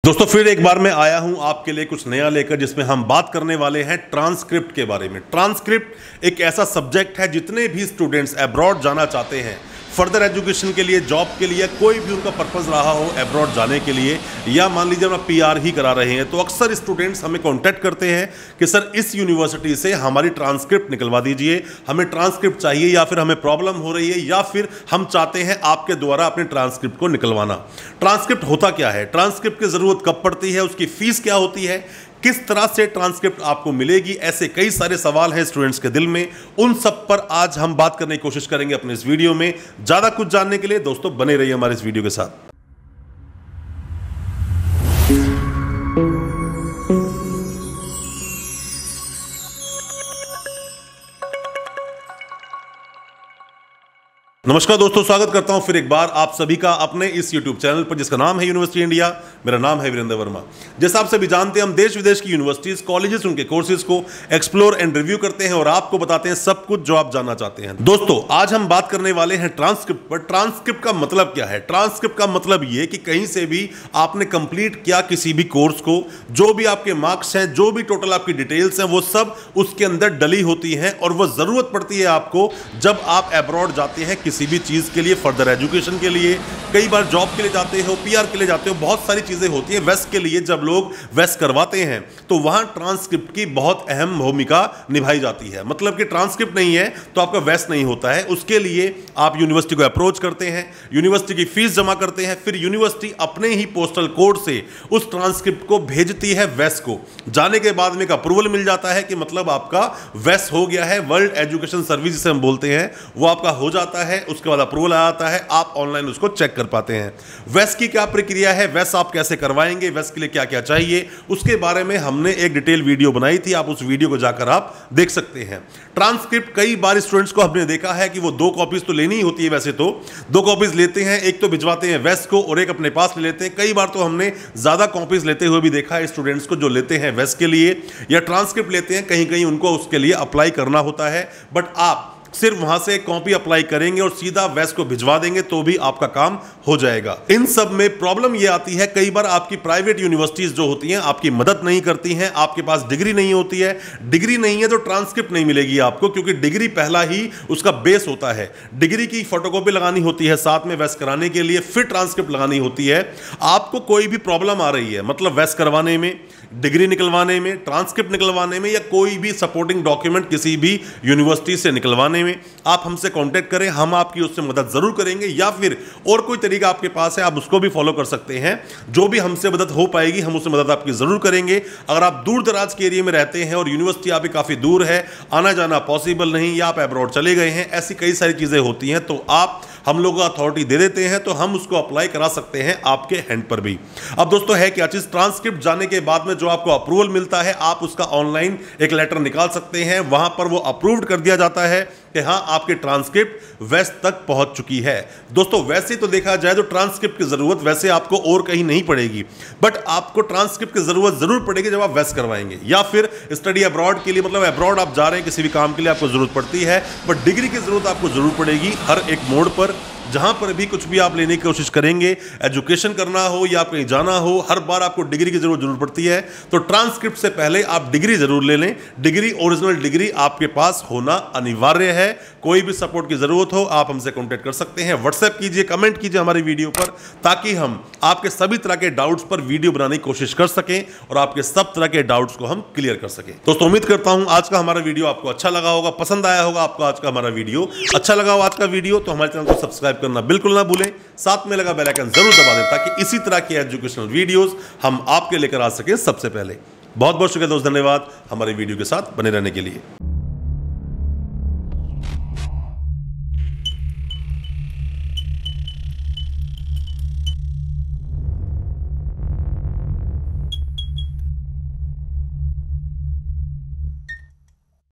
दोस्तों फिर एक बार मैं आया हूं आपके लिए कुछ नया लेकर, जिसमें हम बात करने वाले हैं ट्रांसक्रिप्ट के बारे में। ट्रांसक्रिप्ट एक ऐसा सब्जेक्ट है, जितने भी स्टूडेंट्स अब्रॉड जाना चाहते हैं फर्दर एजुकेशन के लिए, जॉब के लिए, कोई भी उनका पर्पस रहा हो अब्रॉड जाने के लिए, या मान लीजिए हम पीआर ही करा रहे हैं, तो अक्सर स्टूडेंट्स हमें कांटेक्ट करते हैं कि सर इस यूनिवर्सिटी से हमारी ट्रांसक्रिप्ट निकलवा दीजिए, हमें ट्रांसक्रिप्ट चाहिए, या फिर हमें प्रॉब्लम हो रही है, या फिर हम चाहते हैं आपके द्वारा अपने ट्रांसक्रिप्ट को निकलवाना। ट्रांसक्रिप्ट होता क्या है, ट्रांसक्रिप्ट की जरूरत कब पड़ती है, उसकी फीस क्या होती है, किस तरह से ट्रांसक्रिप्ट आपको मिलेगी, ऐसे कई सारे सवाल हैं स्टूडेंट्स के दिल में। उन सब पर आज हम बात करने की कोशिश करेंगे अपने इस वीडियो में। ज्यादा कुछ जानने के लिए दोस्तों बने रहिए हमारे इस वीडियो के साथ। नमस्कार दोस्तों, स्वागत करता हूं फिर एक बार आप सभी का अपने इस YouTube चैनल पर, जिसका नाम है यूनिवर्सिटी इंडिया। मेरा नाम है वीरेंद्र वर्मा। जैसा आप सभी जानते हैं, हम देश विदेश की यूनिवर्सिटीज, कॉलेजेस, उनके कोर्सेज को एक्सप्लोर एंड रिव्यू करते हैं और आपको बताते हैं सब कुछ जो आप जानना चाहते हैं। दोस्तों आज हम बात करने वाले हैं ट्रांसक्रिप्ट पर। ट्रांसक्रिप्ट का मतलब क्या है? ट्रांसक्रिप्ट का मतलब ये कि कहीं से भी आपने कंप्लीट किया किसी भी कोर्स को, जो भी आपके मार्क्स हैं, जो भी टोटल आपकी डिटेल्स हैं, वो सब उसके अंदर डली होती हैं, और वो जरूरत पड़ती है आपको जब आप अब्रॉड जाते हैं किसी भी चीज के लिए, फर्दर एजुकेशन के लिए, कई बार जॉब के लिए जाते हो, पीआर के लिए जाते हो, बहुत सारी चीजें होती हैं। वेस्ट के लिए जब लोग वेस्ट करवाते हैं तो वहां ट्रांसक्रिप्ट की बहुत अहम भूमिका निभाई जाती है। मतलब कि ट्रांसक्रिप्ट नहीं है तो आपका वेस्ट नहीं होता है। उसके लिए आप यूनिवर्सिटी को अप्रोच करते हैं, यूनिवर्सिटी की फीस जमा करते हैं, फिर यूनिवर्सिटी अपने ही पोस्टल कोड से उस ट्रांसक्रिप्ट को भेजती है वेस्ट को। जाने के बाद में एक अप्रूवल मिल जाता है कि मतलब आपका वेस्ट हो गया है, वर्ल्ड एजुकेशन सर्विस जिसे हम बोलते हैं, वो आपका हो जाता है। उसके बाद अप्रूवल आ जाता है, आप ऑनलाइन उसको चेक कर पाते हैं। वेस्ट की क्या प्रक्रिया है, वेस्ट आप कैसे करवाएंगे, वेस्ट के लिए क्या क्या चाहिए, उसके बारे में हमने एक डिटेल वीडियो बनाई थी, आप उस वीडियो को जाकर आप देख सकते हैं। ट्रांसक्रिप्ट कई बार स्टूडेंट्स को हमने देखा है कि वो 2 कॉपीज तो लेनी ही होती है, वैसे तो 2 कॉपीज लेते हैं, एक तो भिजवाते हैं वेस्ट को और एक अपने पास ले लेते हैं। कई बार तो हमने ज्यादा कॉपीज लेते हुए भी देखा है स्टूडेंट्स को, जो लेते हैं वेस्ट के लिए या ट्रांसक्रिप्ट लेते हैं, कहीं कहीं उनको उसके लिए अप्लाई करना होता है। बट आप सिर्फ वहां से कॉपी अप्लाई करेंगे और सीधा वेस्ट को भिजवा देंगे तो भी आपका काम हो जाएगा। इन सब में प्रॉब्लम यह आती है, कई बार आपकी प्राइवेट यूनिवर्सिटीज जो होती हैं आपकी मदद नहीं करती हैं, आपके पास डिग्री नहीं होती है। डिग्री नहीं है तो ट्रांसक्रिप्ट नहीं मिलेगी आपको, क्योंकि डिग्री पहला ही उसका बेस होता है। डिग्री की फोटोकॉपी लगानी होती है साथ में वेस्ट कराने के लिए, फिर ट्रांसक्रिप्ट लगानी होती है। आपको कोई भी प्रॉब्लम आ रही है, मतलब वेस्ट करवाने में, डिग्री निकलवाने में, ट्रांसक्रिप्ट निकलवाने में, या कोई भी सपोर्टिंग डॉक्यूमेंट किसी भी यूनिवर्सिटी से निकलवाने में, आप हमसे कांटेक्ट करें, हम आपकी उससे मदद जरूर करेंगे। या फिर और कोई तरीका आपके पास है, आप उसको भी फॉलो कर सकते हैं। जो भी हमसे मदद हो पाएगी हम उससे मदद आपकी जरूर करेंगे। अगर आप दूर दराज के एरिया में रहते हैं और यूनिवर्सिटी आपकी काफी दूर है, आना जाना पॉसिबल नहीं, या आप अब्रॉड चले गए हैं, ऐसी कई सारी चीजें होती हैं, तो आप हम लोग अथॉरिटी दे देते हैं, तो हम उसको अप्लाई करा सकते हैं आपके हैंड पर भी। अब दोस्तों है क्या चीज, ट्रांसक्रिप्ट जाने के बाद में जो आपको अप्रूवल मिलता है, आप उसका ऑनलाइन एक लेटर निकाल सकते हैं, वहां पर वो अप्रूव्ड कर दिया जाता है कि हाँ आपकी ट्रांसक्रिप्ट वेस्ट तक पहुंच चुकी है। दोस्तों वैसे तो देखा जाए तो ट्रांसक्रिप्ट की जरूरत वैसे आपको और कहीं नहीं पड़ेगी, बट आपको ट्रांसक्रिप्ट की जरूरत जरूर पड़ेगी जब आप वेस्ट करवाएंगे, या फिर स्टडी अब्रॉड के लिए, मतलब अब्रॉड आप जा रहे हैं किसी भी काम के लिए, आपको जरूरत पड़ती है। बट डिग्री की जरूरत आपको जरूर पड़ेगी हर एक मोड़ पर। जहां पर भी कुछ भी आप लेने की कोशिश करेंगे, एजुकेशन करना हो या कहीं जाना हो, हर बार आपको डिग्री की जरूरत पड़ती है। तो ट्रांसक्रिप्ट से पहले आप डिग्री जरूर ले लें। डिग्री, ओरिजिनल डिग्री आपके पास होना अनिवार्य है। कोई भी सपोर्ट की जरूरत हो आप हमसे कांटेक्ट कर सकते हैं, व्हाट्सएप कीजिए, कमेंट कीजिए हमारी वीडियो पर, ताकि हम आपके सभी तरह के डाउट्स पर वीडियो बनाने की कोशिश कर सकें और आपके सब तरह के डाउट्स को हम क्लियर कर सकें। दोस्तों उम्मीद करता हूं आज का हमारा वीडियो आपको अच्छा लगा होगा, पसंद आया होगा आपको आज का हमारा वीडियो। अच्छा लगा हो आज का वीडियो तो हमारे चैनल को सब्सक्राइब करना बिल्कुल ना भूलें, साथ में लगा बेल आइकन जरूर दबा दें, ताकि इसी तरह की एजुकेशनल वीडियोस हम आपके लेकर आ सकें सबसे पहले। बहुत बहुत शुक्रिया दोस्त, धन्यवाद हमारे वीडियो के साथ बने रहने के लिए।